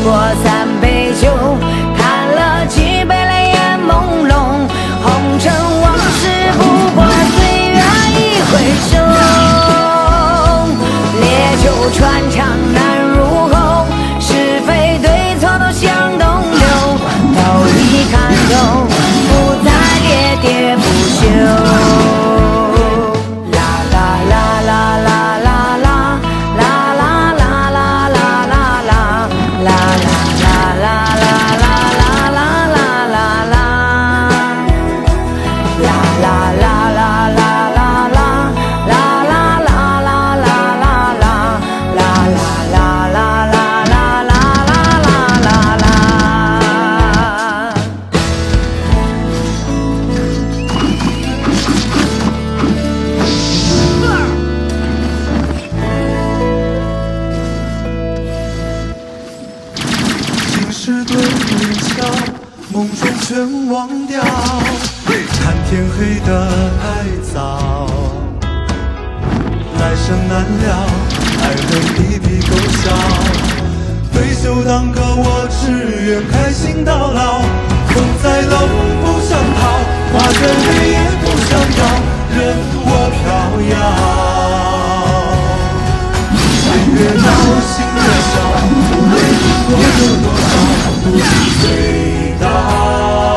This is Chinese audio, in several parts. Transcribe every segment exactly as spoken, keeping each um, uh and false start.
过三杯酒，看了几杯泪眼朦胧，红尘往事不过岁月一回首，烈酒穿肠难入喉，是非对错都向东流，道理看透，不再喋喋不休。 全忘掉，看天黑得太早，来生难料，爱恨一笔勾销。对酒当歌，我只愿开心到老。风再冷不想逃，花再美也不想要，任我飘摇。天越高，心越小，无论因果有多少，不必醉倒。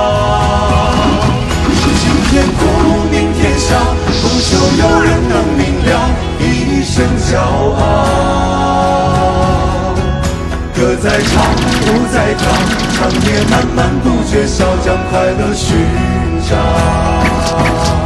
天哭，明天笑，不求有人能明了，一生骄傲。歌在唱，舞在跳，长夜漫漫不觉晓，将快乐寻找。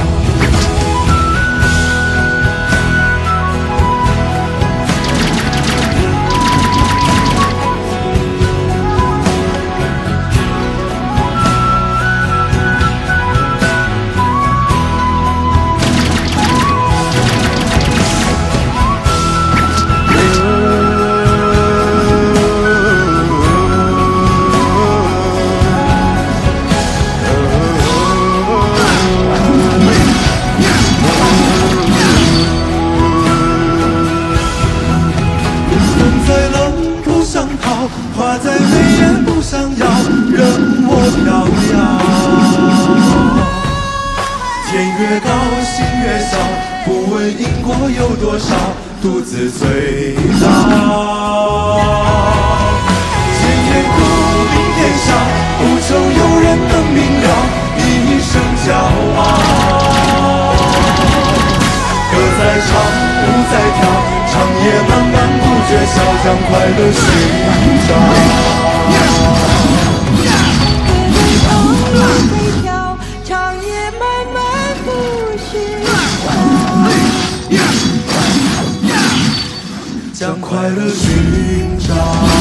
花再美也不想要，任我飘摇。天越高，心越小，不问因果有多少，独自醉倒。前天哭，明天笑，不求有人能明了，一生骄傲。歌在唱，舞在跳。 长夜漫漫不觉晓，将快乐寻找。 歌在唱，舞在跳，长夜漫漫不寻找。 将快乐寻找。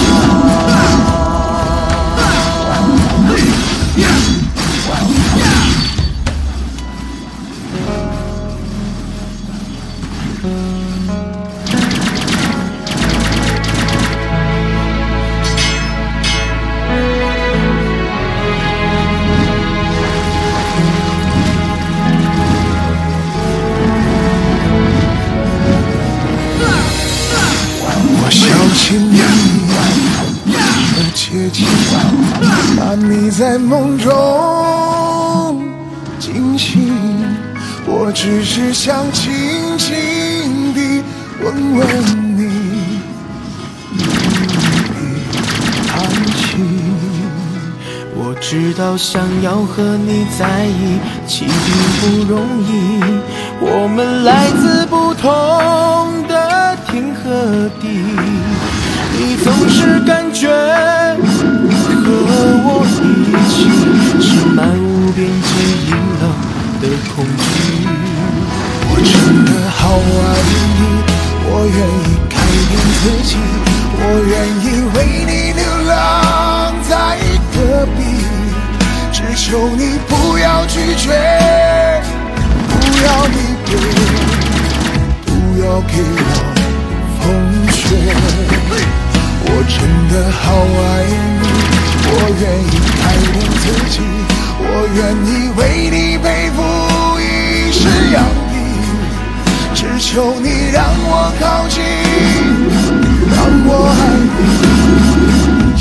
把你在梦中惊醒，我只是想轻轻地问问你，安心。 我知道想要和你在一起并不容易，我们来自不同的天和地，你总是感觉。 和我一起是漫无边际阴冷的恐惧。 我真的好爱你，我愿意改变自己，我愿意为你流浪在戈壁，只求你不要拒绝，不要离别，不要给我风雪。我真的好爱你。 我愿意改变自己，我愿意为你背负一身阳痿，只求你让我靠近，让我爱你，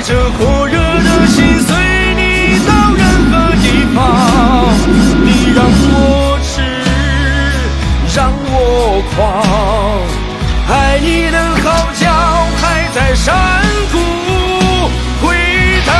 着火热的心随你到任何地方。你让我痴，让我狂，爱你的号角还在山谷回荡。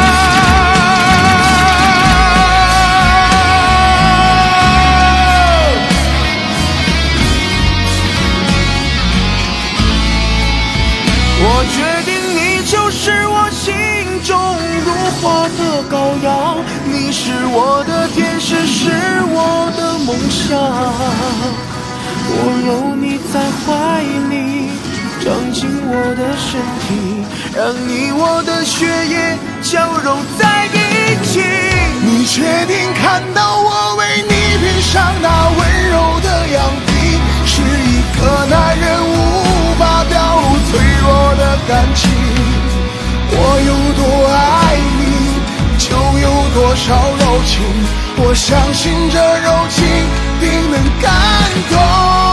我决定你就是我心中如花的羔羊，你是我的天使，是我的梦想。我有你在怀里，长进我的身体，让你我的血液交融在一起。 你确定看到我为你披上那温柔的羊皮，是一个男人无法表露脆弱的感情。我有多爱你，就有多少柔情，我相信这柔情定能感动